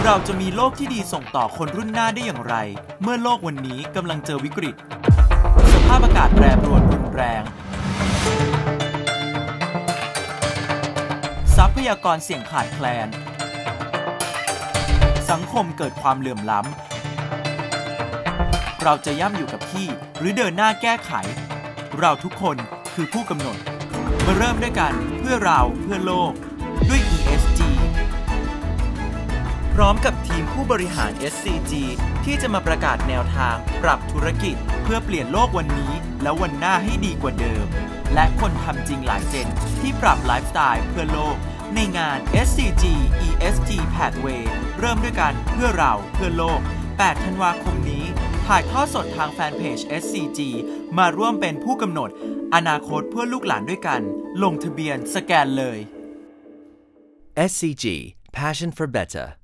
เราจะมีโลกที่ดีส่งต่อคนรุ่นหน้าได้อย่างไรเมื่อโลกวันนี้กำลังเจอวิกฤตสภาพอากาศแปรปรวนรุนแรงทรัพยากรเสี่ยงขาดแคลนสังคมเกิดความเหลื่อมล้ำเราจะย่ำอยู่กับที่หรือเดินหน้าแก้ไขเราทุกคนคือผู้กำหนดมาเริ่มด้วยกันเพื่อเราเพื่อโลกด้วย ESG พร้อมกับทีมผู้บริหาร SCG ที่จะมาประกาศแนวทางปรับธุรกิจเพื่อเปลี่ยนโลกวันนี้และวันหน้าให้ดีกว่าเดิมและคนทำจริงหลายเจนที่ปรับไลฟ์สไตล์เพื่อโลกในงาน SCG ESG Pathway เริ่มด้วยกันเพื่อเราเพื่อโลก8 ธันวาคมนี้ถ่ายทอดสดทางแฟนเพจ SCG มาร่วมเป็นผู้กำหนดอนาคตเพื่อลูกหลานด้วยกันลงทะเบียนสแกนเลย SCG Passion for Better